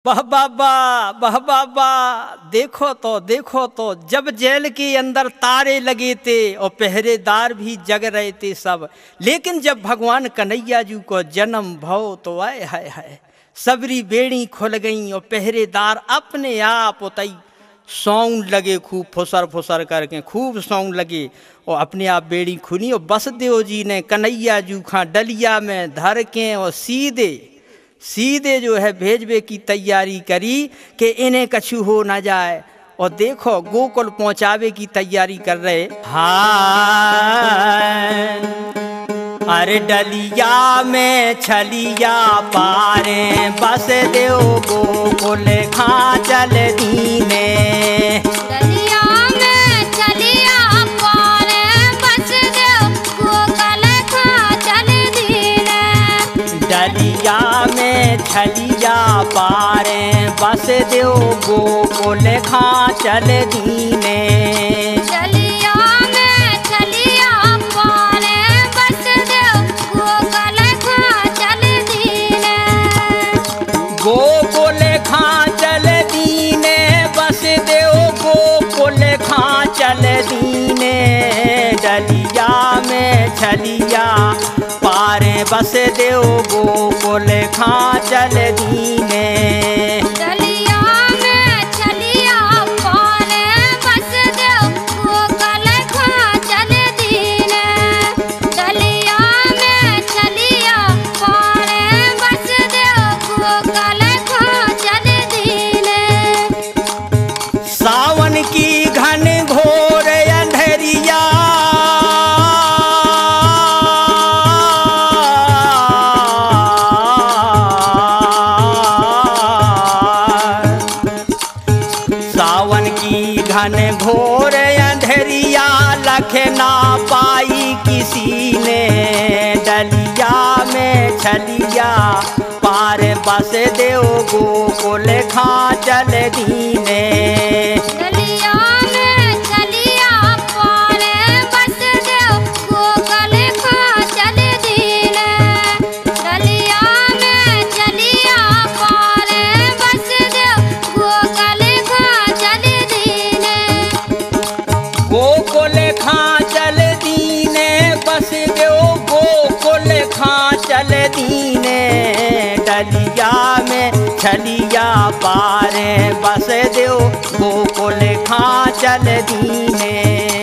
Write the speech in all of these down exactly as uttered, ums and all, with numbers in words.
वाह बाबा वाह बाबा, देखो तो देखो तो जब जेल के अंदर तारे लगे थे और पहरेदार भी जग रहे थे सब, लेकिन जब भगवान कन्हैया जी को जन्म भव तो आए हाय हाय सबरी बेड़ी खुल गई और पहरेदार अपने आप उतई सौन लगे, खूब फुसर फुसर करके खूब सौन लगे और अपने आप बेड़ी खुली और बसदेव जी ने कन्हैया जी खा डलिया में धर के और सीधे सीधे जो है भेजवे की तैयारी करी कि इन्हें कछु हो ना जाए। और देखो गोकुल पहुंचावे की तैयारी कर रहे। हाँ अरे डलिया में छलिया पारे बस देव गोकुल खा चल दीने, डलिया में छलिया पारे बस देव गोकुल खा चल दीने, डलिया में छलिया पारे बस देव गोकुल खा चल दीने, डलिया में छलिया पारे बस देव गोकुल खा चल दीने, गोकुल खा चल दीने बस देव गोकुल खा चल दीने, डलिया में छलिया पारे बस देव गोकुल खा चल दीने, डलिया में छलिया पारे बस देव गोकुल खा चल दीने, डलिया में छलिया पारे बस देव गोकुल खा चल दीने। सावन की घन घोर अंधेरिया सावन की घन घोर अंधेरिया लख ना पाई किसी ने, डलिया में छलिया पार बस देव गोकुल खा चल दीने, डलिया में छलिया पारे बस देव गोकुल खा चल दीने, डलिया में छलिया पारे बस देव गोकुल खा चल दीने, गोकुल खा चल दीने बस देव गोकुल खा चल दीने, डलिया में छलिया पारे बस देव गोकुल खा चल दीने,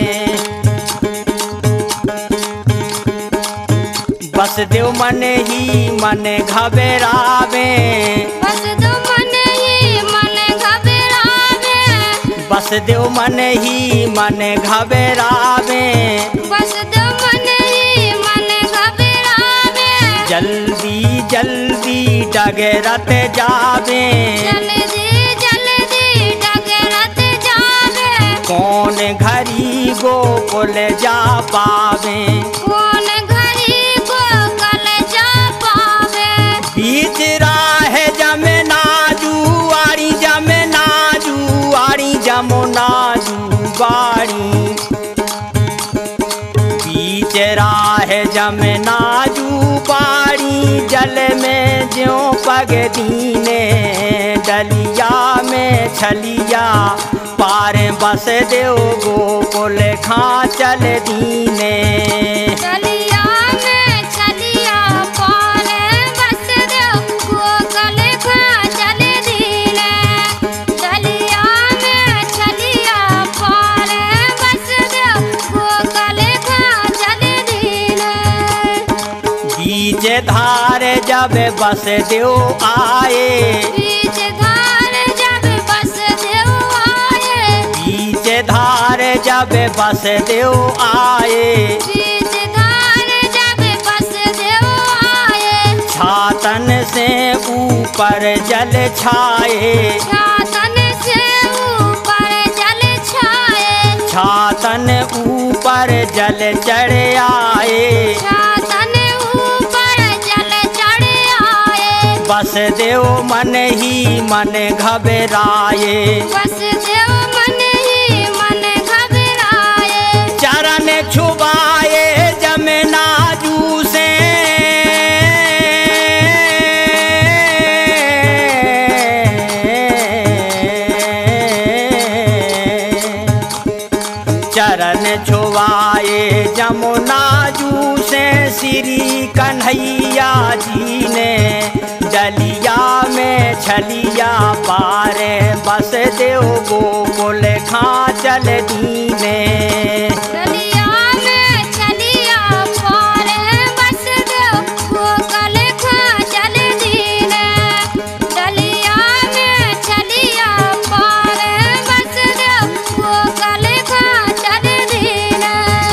बस देव मन ही मन घबरावे, बस दो मन ही मन घबरावे, बस देव मन ही मन घबरावे, बस दो मन ही मन घबरावे, जल्दी जल्दी डगरत जावे, जल्दी जल्दी डगरत जावे, कौन घरी गोकुल जा पावे, कौन घरी गोकुल जा पावे, बीच राह जमुना जुआरी जमुना जुआरी जमुना जुआरी, बीच राह जमुना जुआरी जल में ज्यों पग दीने, डलिया में छलिया पार बस देव गोकुल खा चल दीने, डलिया में छलिया पारे बस देव गोकुल खा चल दीने, डलिया में छलिया पारे बस देव गोकुल खा चल दीने, बीच धार जब बस देव आए, बीच धार जब बस देव आए, बीच धार जब बस देव आए, बीच धार जब बस देव आए, छातन से ऊपर जल छाए, छातन से ऊपर जल छाए, छातन ऊपर जल चढ़ आए, छातन ऊपर जल चढ़ आए, बस देव मन ही मन घबराए, बस देव मन ही मन घबराए, चरण छुबाए जमुना जू से, जमुना जू से श्री कन्हैया जी ने डलिया में छलिया पारे बस देव गोकुल खा चल दीने। डलिया में छलिया पारे बस देव गोकुल खा चल दीने। डलिया में छलिया पारे बस देव गोकुल खा चल दीने।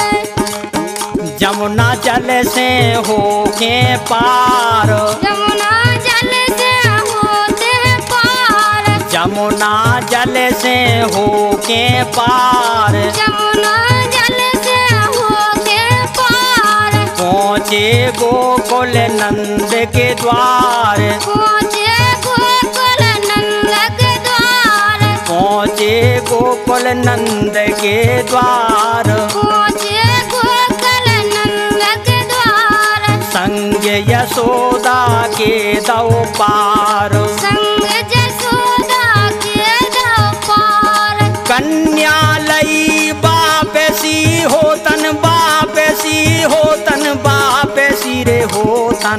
जमुना जल से हो के पार, जमुना जल से होते हैं पार। जमुना जल से हो के पार, जमुना जल से होके पार। पहुँचे गोकुल नंद के द्वार, पहुँचे गोकुल नंद के द्वार। पहुँचे गोकुल नंद के द्वार। पहुँचे गोकुल नंद के द्वार। संग यशोदा के दो पार, संग जसोदा के दो पार। कन्या लई बापेसी होतन, बापेसी होतन, बापेसी रे होतन।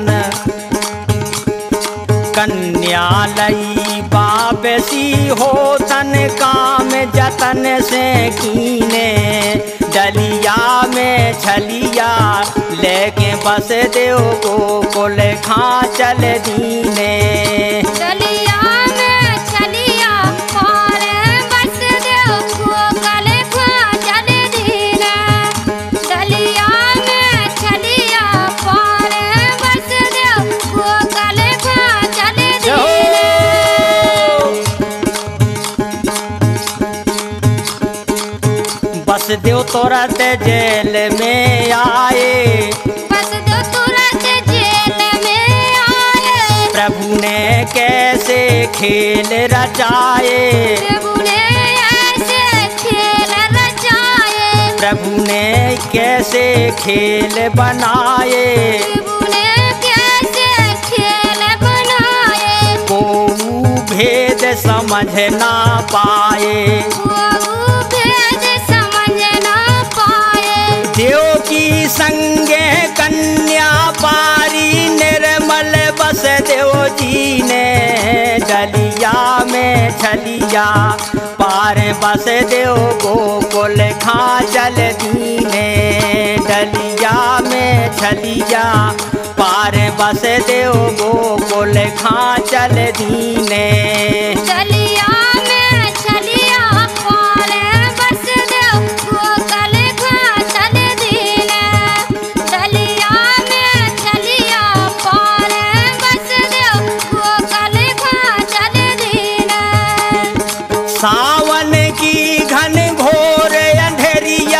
कन्या लई बापेसी होतन, काम जतन से कीने। डलिया में छलिया लेके बस देव गोकुल खा चल दीने। डलिया में छलिया पारे बस देव गोकुल खा चल दीने। डलिया में छलिया पारे बस देव गोकुल खा चल दीने। बस देव तुरंत जेल में आए, बस देव तुरंत जेल में आए। प्रभु ने कैसे खेल रचाए, प्रभु ने ऐसे खेल रचाए। प्रभु ने कैसे खेल बनाए। प्रभु ने कैसे खेल बनाए। को भेद समझ ना पाए, वो भेद समझ ना पाए। देव की संगे कन्या पारी निर्मल बस देव जी ने। डलिया में छलिया पार बस देव गोकुल खा चल दीने। डलिया में छलिया पार बस देव गोकुल खा चल दीने। डलिया में छलिया पारे बस देव गोकुल खा चल दीने। डलिया में छलिया पारे बस देव गोकुल खा चल दीने। सावन की घन घोर अंधेरिया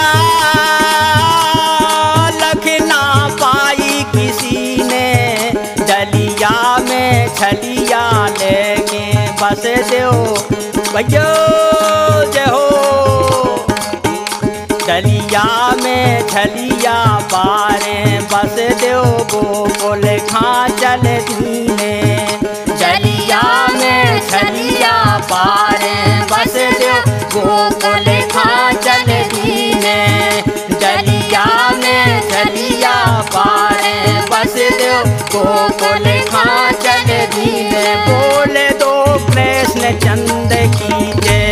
लख ना पाई किसी ने। डलिया में छलिया लेके बस देव भैया जय हो। डलिया में छलिया पारे बस देव गोकुल खा चल दीने। डलिया में छलिया पारे बस देव गोकुल खा चल दीने। डलिया में छलिया पारे बस देव गोकुल खा चल दीने। बोले दो कृष्ण चंद की जय।